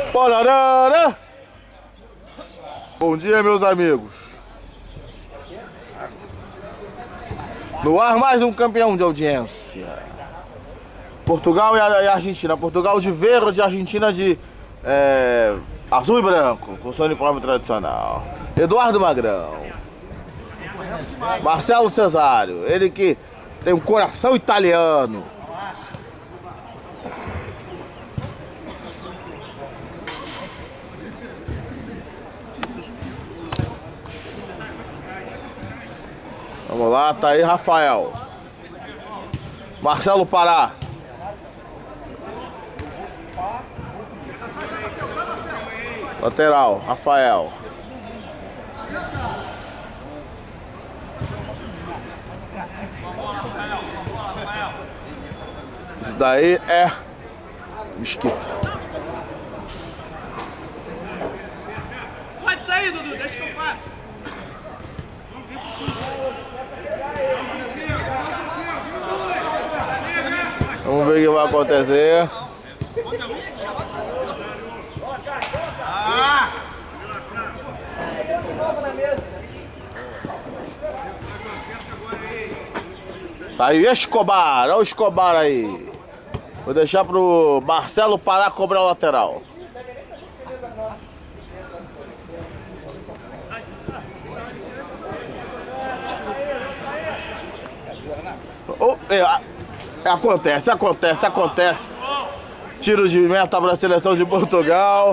Porarara! Bom dia, meus amigos. No ar, mais um campeão de audiência. Portugal e Argentina. Portugal de verde, Argentina de azul e branco, com seu uniforme tradicional. Eduardo Magrão. Marcelo Cesário, ele que tem um coração italiano. Vamos lá, tá aí Rafael. Marcelo Pará. Lateral, Rafael. Isso daí é Mesquita. Pode sair, Dudu, deixa que eu faço. Vamos ver o que vai acontecer. Tá aí Escobar, olha o Escobar aí. Vou deixar pro Marcelo Pará cobrar o lateral. Acontece. Tiro de meta para a seleção de Portugal.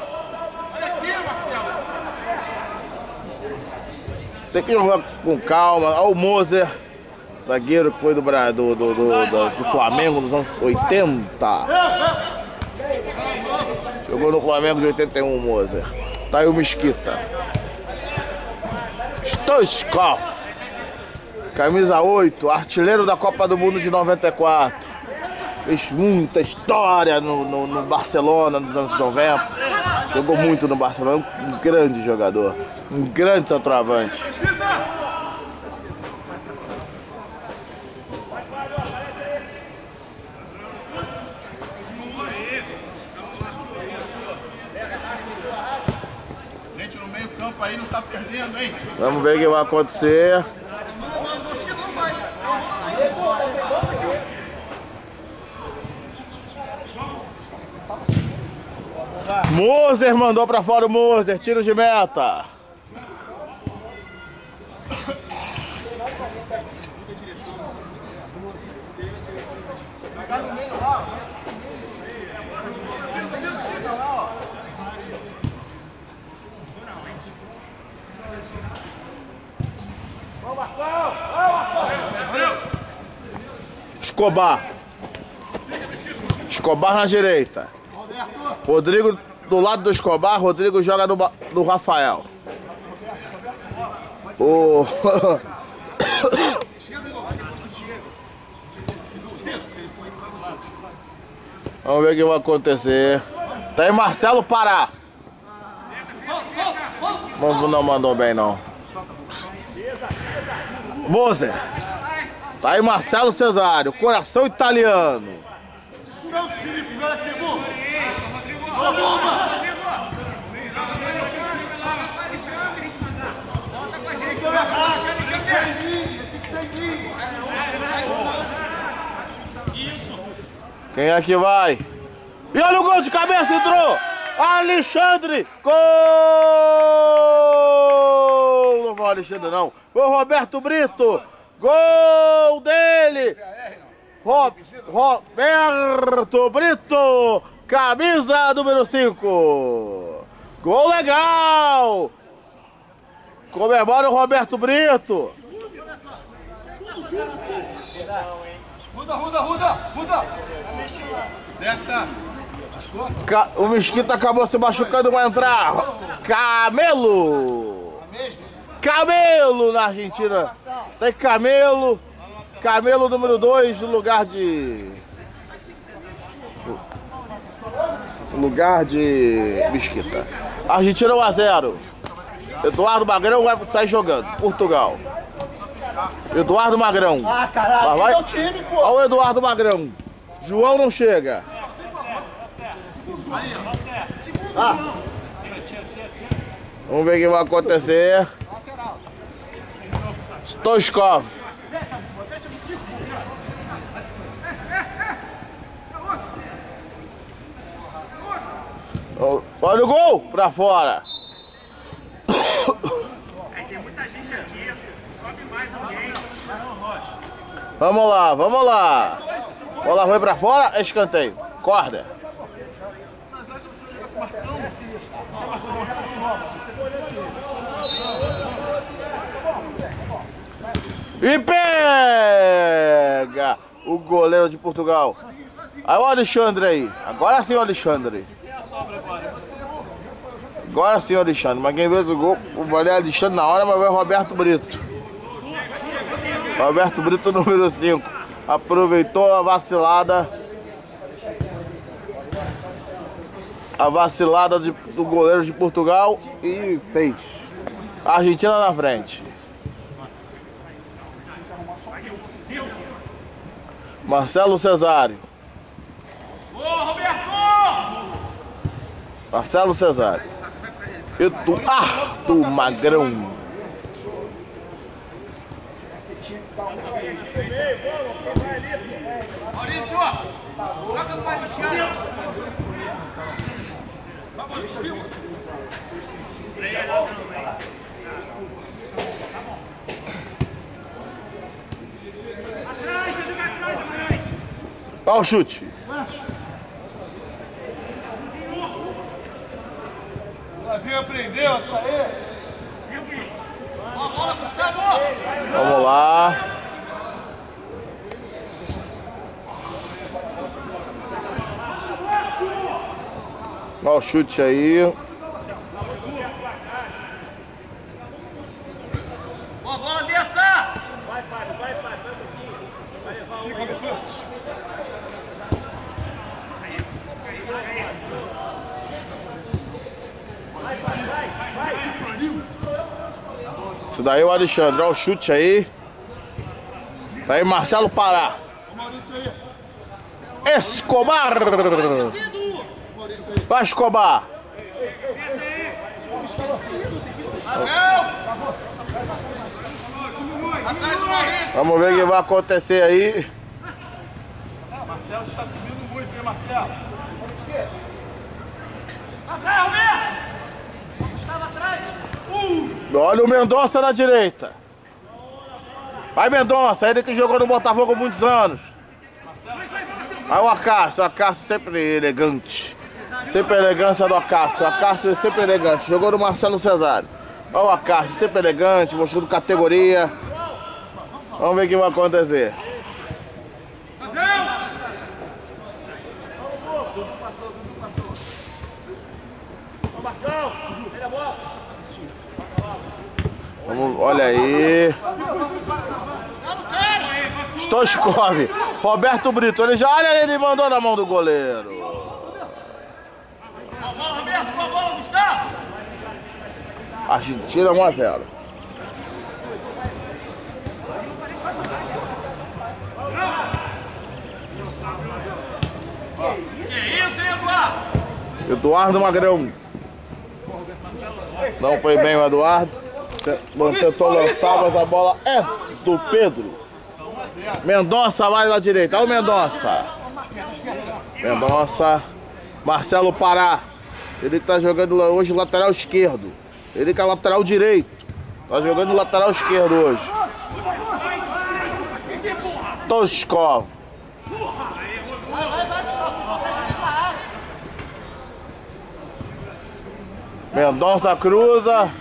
Tem que jogar com calma. Olha o Moser, zagueiro que foi do Flamengo nos anos 80. Jogou no Flamengo de 81, o Moser. Tá aí o Mesquita. Stoichkov. Camisa 8, artilheiro da Copa do Mundo de 94. Fez muita história no Barcelona nos anos 90. Jogou muito no Barcelona, um grande jogador, um grande centroavante. Gente, no meio campo aí não tá perdendo, hein? Vamos ver o que vai acontecer. Moser mandou pra fora o Moser, tiro de meta. Escobar na direita. Rodrigo do lado do Escobar, Rodrigo joga no Rafael. Vamos ver o que vai acontecer. Tá aí Marcelo Pará. Não mandou bem não. Moser. Tá aí Marcelo Cesário, coração italiano. Quem é que vai? E olha o gol de cabeça, entrou! Alexandre! Gol! Não foi o Alexandre não, foi o Roberto Brito! Gol dele! Roberto Brito! Camisa número 5! Gol legal! Comemora o Roberto Brito! Ruda! Dessa! O Mesquita acabou se machucando, vai entrar Camelo! Camelo na Argentina! Tem Camelo! Camelo número 2 no lugar de Mesquita. Argentina 1-0. Eduardo Magrão vai sair jogando. Portugal. Eduardo Magrão. Ah, caralho, vai. É o time, pô. Olha o Eduardo Magrão. João não chega. Aí, ó. Ah. Vamos ver o que vai acontecer. Stoichkov. Olha o gol pra fora. Tem muita gente aqui. Sobe mais alguém. Vamos lá, vamos lá. Bola foi pra fora, escanteio. Corda. E pega o goleiro de Portugal. Aí o Alexandre aí. Agora sim o Alexandre. Agora sim o Alexandre. Mas quem fez o gol, o valeu Alexandre na hora, mas vai o Roberto Brito. Roberto Brito, número 5. Aproveitou a vacilada. A vacilada do goleiro de Portugal e fez. A Argentina na frente. Marcelo Cesário. Marcelo Cesário. Eduardo Magrão. Maurício! Joga mais no chão! Olha o chute. O Davi aprendeu a sair. Vamos lá. Olha o chute aí. Bola dessa! Vai um pouquinho. Vai levar um aí. Isso daí o Alexandre, olha o chute aí. Aí Marcelo Pará. Escobar. Vai Escobar. Vamos ver o que vai acontecer aí. Marcelo está subindo muito, hein, Marcelo? Estava atrás. Olha o Mendonça na direita. Vai Mendonça, ele que jogou no Botafogo há muitos anos. Aí o Acácio sempre elegante. Sempre a elegância do Acácio. O Acácio é sempre elegante. Jogou no Marcelo Cesário. Olha o Acácio, sempre elegante, mostrando categoria. Vamos ver o que vai acontecer. Vamos, olha aí. Stoichkov. Roberto Brito. Ele já, olha, ele mandou na mão do goleiro. Argentina 1-0. Eduardo Magrão. Não foi bem o Eduardo. Tentou lançar, mas a bola é do Pedro. Mendonça vai na direita. Olha o Mendonça. Mendonça. Marcelo Pará. Ele que tá jogando hoje lateral esquerdo. Ele que é lateral direito. Tá jogando lateral esquerdo hoje. Stoichkov. Mendonça cruza.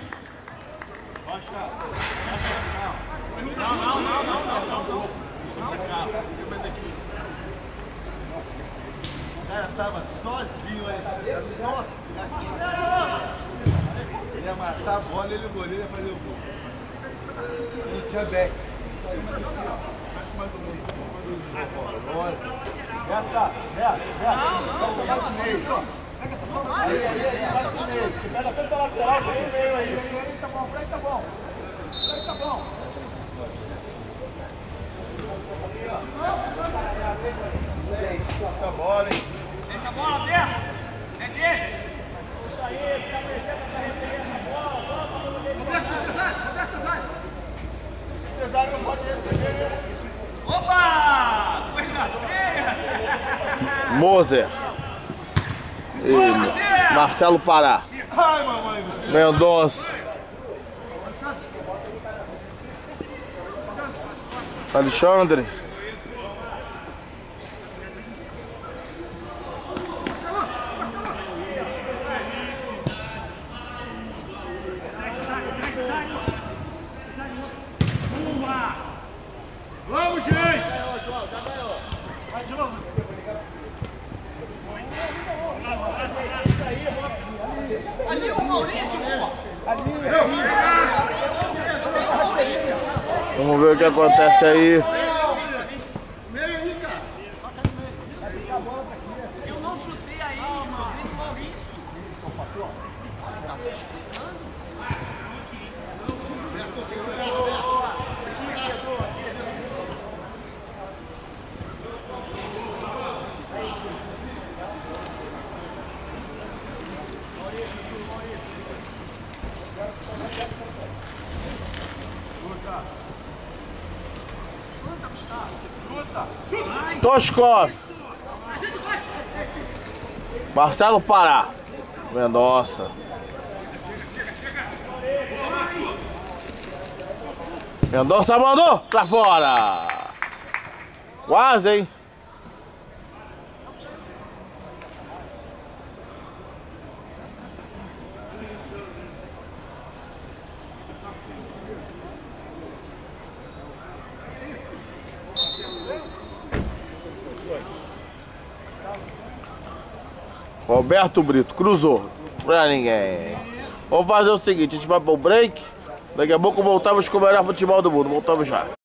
O cara tava sozinho, é só. Ele ia matar a bola e ele goleiro ia fazer o gol. Não tinha back. Deixa a bola aberta. Moser. E Marcelo Pará. Mendonça. Alexandre. Vamos, gente! Vai de novo. Ali o Maurício, Vamos ver o que acontece aí. Meio aí, cara. eu não chutei aí, irmão. Vem o Maurício. Toskov. Marcelo Pará. Mendonça. Mendonça mandou pra fora. Quase, hein? Roberto Brito, cruzou pra ninguém. Vamos fazer o seguinte, a gente vai pro break. Daqui a pouco voltamos com o melhor futebol do mundo. Voltamos já.